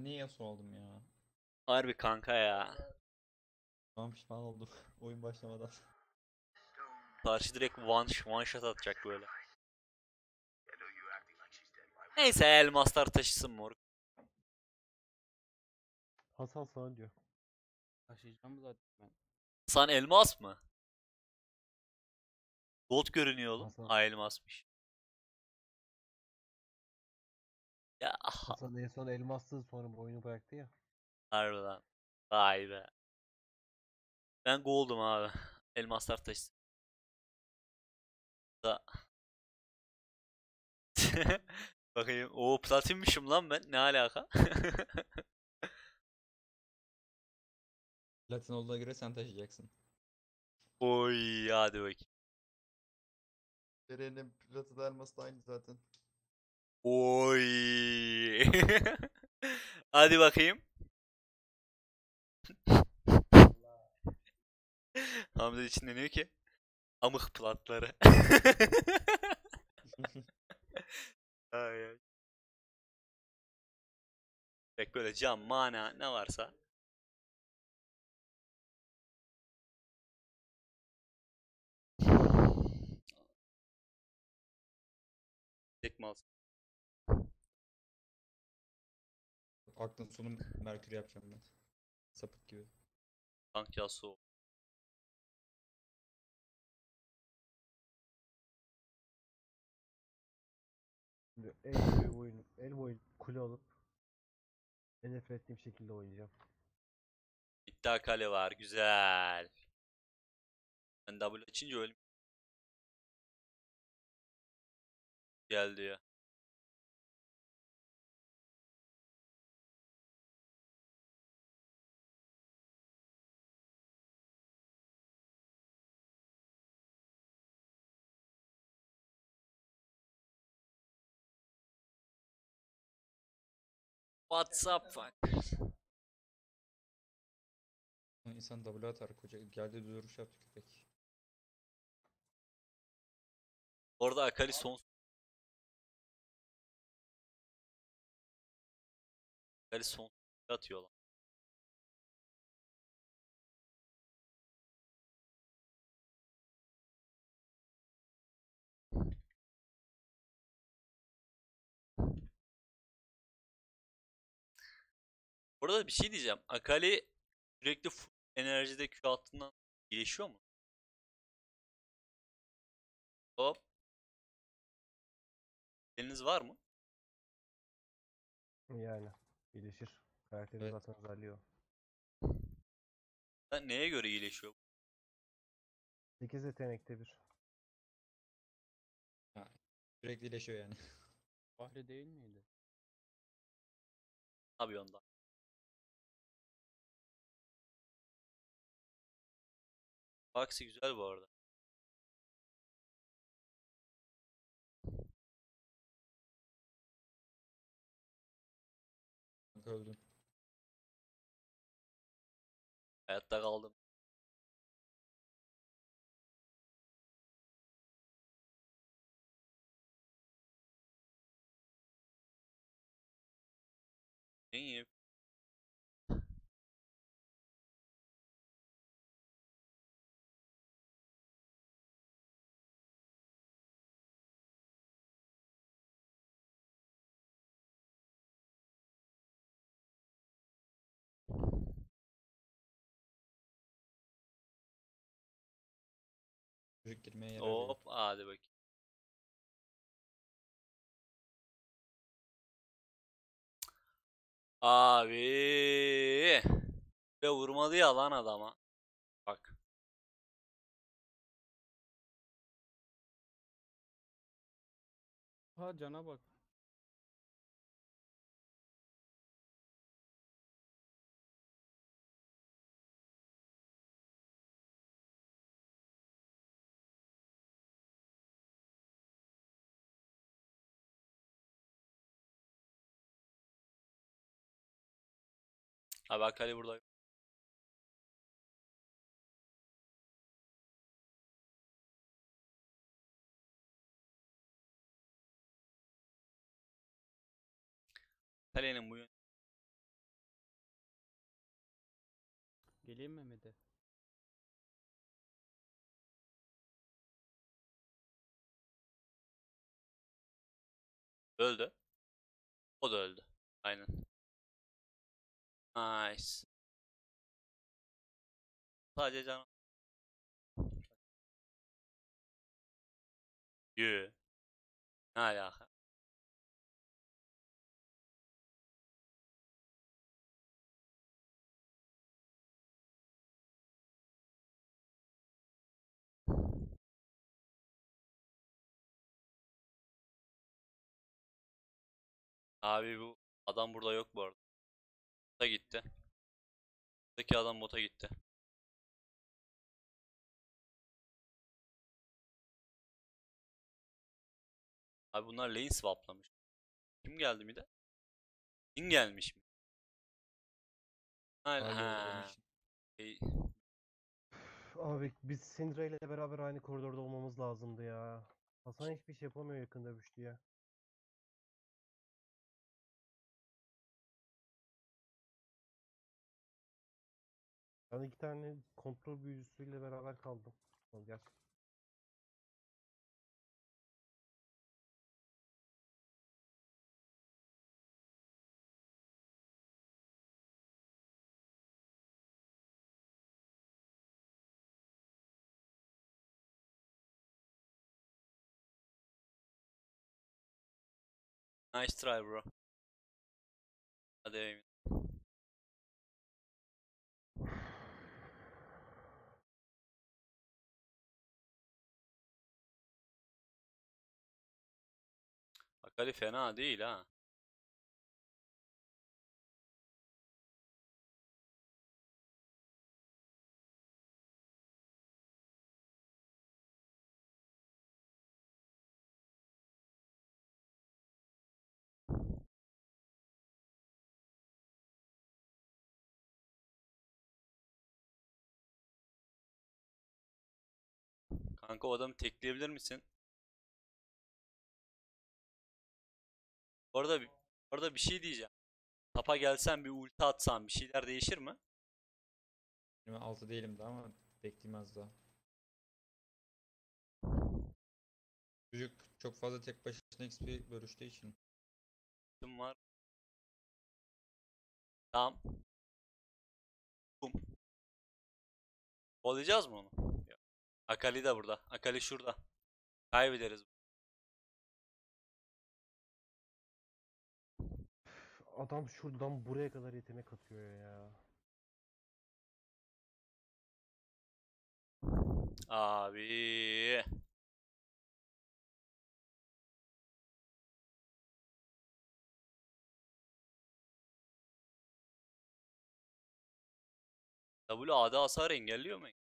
Ben niye Yasuo aldım ya? Harbi kanka ya. Tamam pişman oldum. Oyun başlamadan. Karşı direkt one shot atacak böyle. Neyse elmaslar taşısın moruk. Hasan sana diyor. Taşıyacağım zaten ben. San elmas mı? Gold görünüyor oğlum. Hasan, Ha elmasmış. Ya aha, Hasan en son elmaslı sonra bu oyunu bıraktı ya. harbiden. Vay be. Ben gold'um abi. Elmaslar taşısın. Da. Bakayım. O platinmişim lan ben. Ne alaka? Platin olduğuna göre sen taşıyacaksın. Oy hadi bakayım. Eren'in platı da elması da aynı zaten. Oy. Hadi bakayım. Hamza içinde diyor ki amık platları. Ay, ay. Bek böyle cam, mana ne varsa. Tek mal. Aklın sonu Merkür yapacağım ben. Sapık gibi. Tank Yasuo. Şimdi el boyu kule alıp en nefret ettiğim şekilde oynayacağım. İddia kale var. Güzel. Ben double açınca öyle geldi ya. What's up fuck? İnsan W atar koca. Geldi duruş yaptı köpek. Orada Akali son. Akali son atıyor lan. Orada bir şey diyeceğim. Akali sürekli full enerjide Q attığından iyileşiyor mu? Hop. Eliniz var mı? Yani gelişir. Karakterin Evet. zaten özelliği o. Sen neye göre iyileşiyor? 8 yetenekte bir. Ha, sürekli iyileşiyor yani. Bahri değil miydi? Tabii ondan. Aksi güzel bu arada. Öldün. Hayatta kaldım. İyi. Çocuk girmeye yer arıyor. Hop hadi bakayım. Abi. Ve vurmadı ya lan adama. Bak. Ha cana bak. Abi Akali burada. Kalenin bu yön. Geleyim mi Mehmet'e? Öldü. O da öldü. Aynen. Nice. Sadece can. Yü. Ne alaka? Abi bu adam burada yok bu arada. Bota gitti. Buradaki adam bota gitti. Abi bunlar lane swaplamış. Kim geldi mi de? Kim gelmiş mi? Hala Daha ha. yollamış. Şey, Üf, abi biz Syndra ile beraber aynı koridorda olmamız lazımdı ya. Hasan hiçbir şey yapamıyor yakın dövüştü ya. Ben 2 tane kontrol büyücüsüyle beraber kaldım. Gel. nice try bro. Hadi Emin. Akali fena değil ha. Kanka o adamı tekleyebilir misin? Bu arada bir şey diyeceğim. Tapa gelsen bir ulti atsan bir şeyler değişir mi? Ben 6 değilim daha ama bekleyeyim az daha. Çocuk çok fazla tek başına XP bölüştüğü için. Kim var? Tamam. Bum. Kovalayacağız mı onu? Yok. Akali de burada. Akali şurada. Kaybederiz. Adam şuradan buraya kadar yetenek atıyor ya. Abi. W AD hasar engelliyor mu?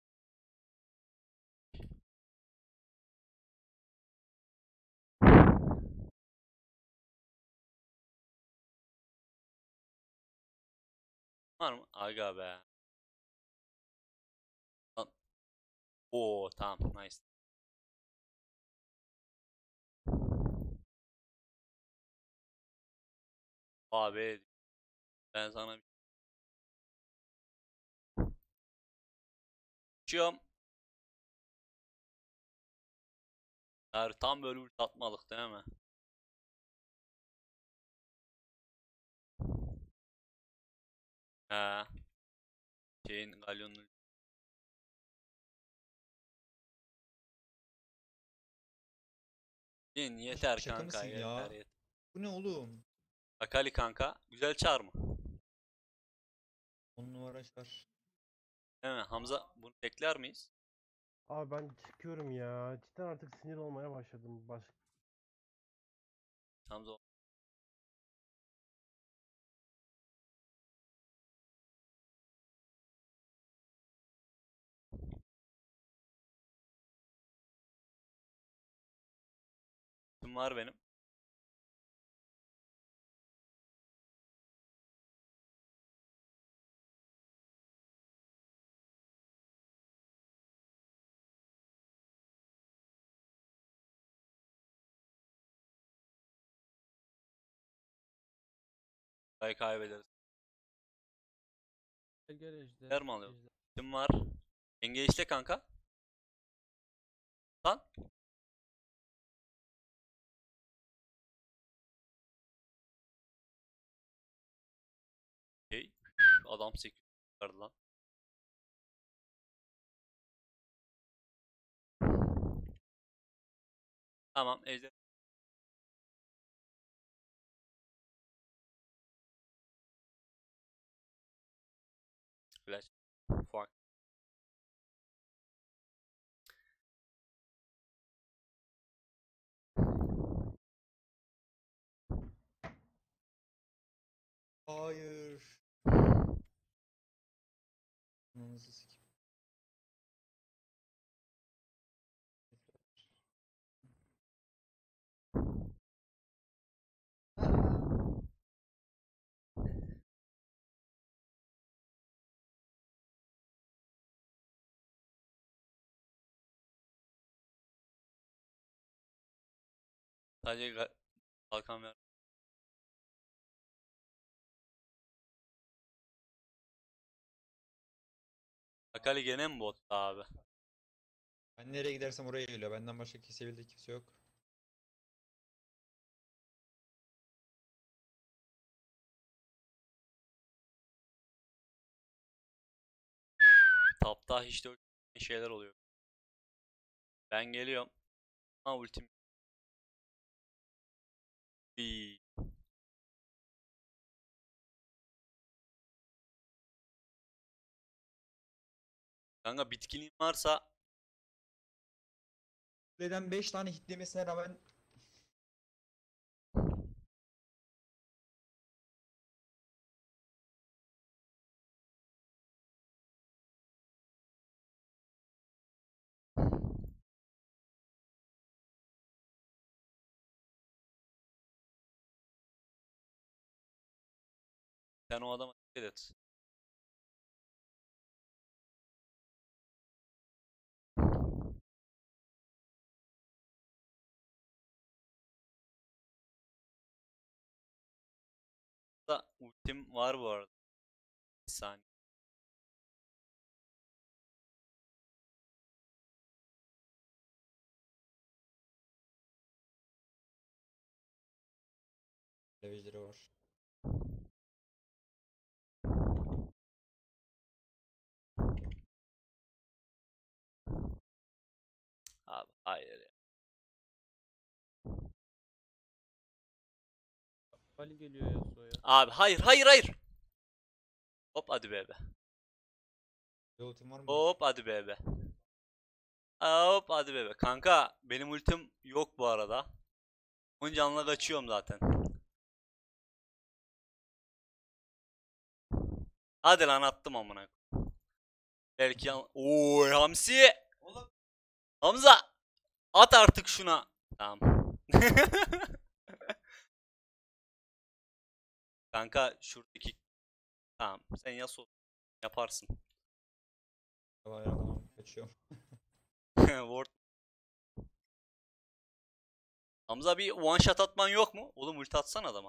Var mı? Aga be. Lan. Oo tamam nice. Abi ben sana bir şey diyeceğim. Tam böyle ulti atmalık değil mi? He. Şeyin Galyon'un. Yeter Şaka kanka mısın yeter ya? yeter. Bu ne oğlum? Akali kanka. Güzel çağır mı? 10 numara şar. Değil mi? Hamza bunu bekler miyiz? Abi ben çıkıyorum ya. Cidden artık sinir olmaya başladım. Hamza kim var benim? Kaybederiz. Gel ejder. Yer mi alıyor? ejder. Kim var? Engage'le kanka. Lan. Hey. Adam 8 çıkardı lan. Tamam ejder. Flash. Fuck. Hayır. Ananızı sikeyim. Sadece kalkan ver. Akali gene mi botta abi? Ben nereye gidersem oraya geliyor. Benden başka kesebildiği kimse yok. Tapta hiç de şeyler oluyor. Ben geliyorum. Ha ultim. Bir. Kanka bitkinliğin varsa Kuleden 5 tane hitlemesine rağmen sen o adama dikkat et. Da ultim var bu arada. Bir saniye. levage'leri var. Abi hayır ya. Ali geliyor Yasuo'ya. Abi hayır hayır hayır. Hop hadi be be. Bir ultim var mı? Hop hadi be be. Hop hadi be be. Kanka benim ultim yok bu arada. Onun canına kaçıyorum zaten. Hadi lan attım amına. Belki yan... Oy Hamsi. Hamza. At artık şuna. Tamam. Kanka şuradaki... Tamam sen Yasuo yaparsın. Bayramdan kaçıyorum. Ward. Hamza bir one shot atman yok mu? Oğlum ulti atsana adama.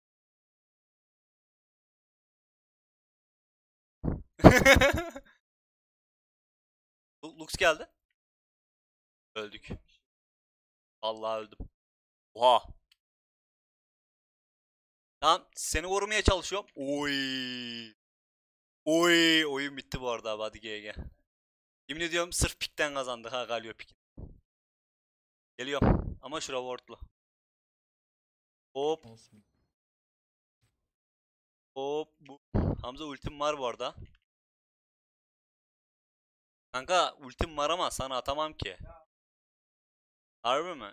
Lux geldi. Öldük. Vallahi öldüm. Oha. Tamam seni korumaya çalışıyorum. Oy. Oy. Oyun bitti bu arada abi hadi GG. Yemin ediyorum sırf pikten kazandık ha Galio pik. Geliyorum. Ama şura wardlu. Hop Olsun. hop. Bu. Hamza ultim var bu arada. Kanka ultim var ama sana atamam ki. Harbi mi?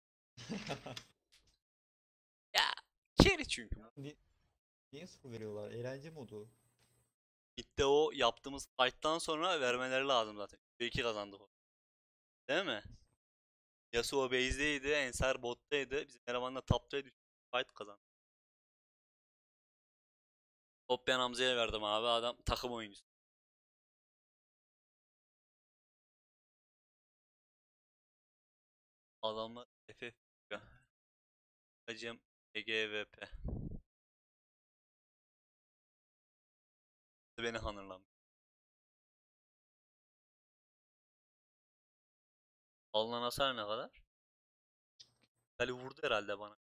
Ya carry çünkü. Niye soru veriyorlar? Eğlence modu. Mid'de o yaptığımız fight'tan sonra vermeleri lazım zaten. 2 kazandık o. Değil mi? Yasuo base'deydi, Ensar bot'taydı. Bizim eleman da top'taydı. Fight kazandı. Top ben Hamza'ya verdim abi. Adam takım oyuncusu. Adamlar FF. Hacım EGVP. kuleni hanırlamış. Alınan hasar ne kadar? Ali vurdu herhalde bana.